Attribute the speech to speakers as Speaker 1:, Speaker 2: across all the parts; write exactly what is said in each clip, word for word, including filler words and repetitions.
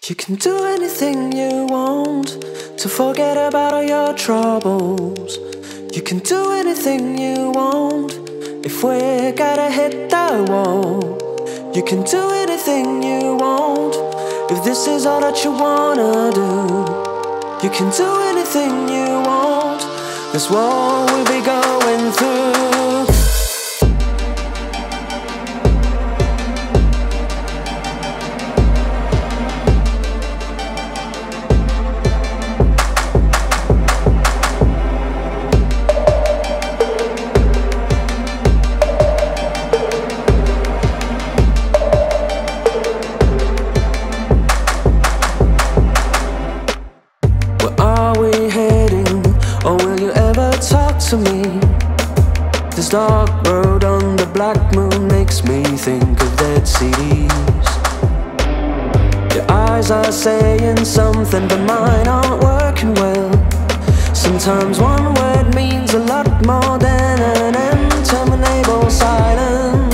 Speaker 1: You can do anything you want to forget about all your troubles. You can do anything you want if we gotta hit that wall. You can do anything you want if this is all that you wanna do. You can do anything you want, this war we'll be going through. To me, this dark road on the black moon makes me think of dead C Ds. Your eyes are saying something, but mine aren't working well. Sometimes one word means a lot more than an interminable silence.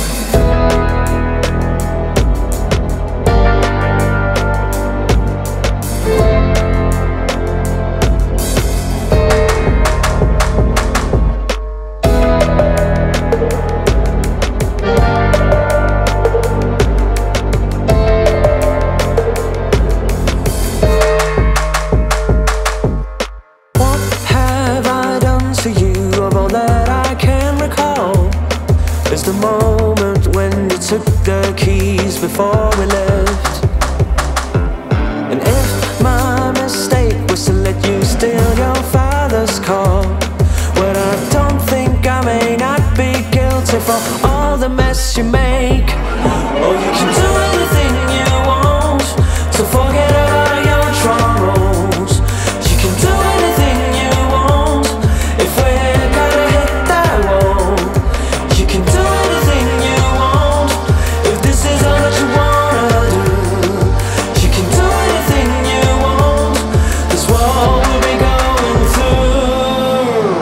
Speaker 1: It's the moment when you took the keys before we left. And if my mistake was to let you steal your father's car, well, I don't think I may not be guilty for all the mess you make. Oh, you can do anything you want to forget about your troubles. You can do anything you want if we gotta hit that wall. You can do anything you want if this is all that you wanna do. You can do anything you want, this war we'll be going through.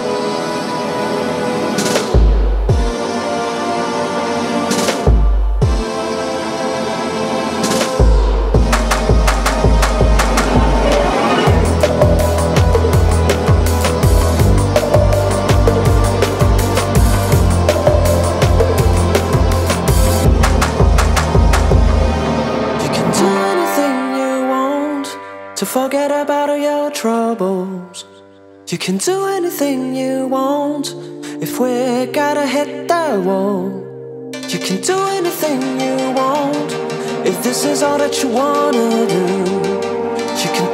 Speaker 1: To forget about all your troubles. You can do anything you want if we gotta hit that wall. You can do anything you want if this is all that you wanna do. You can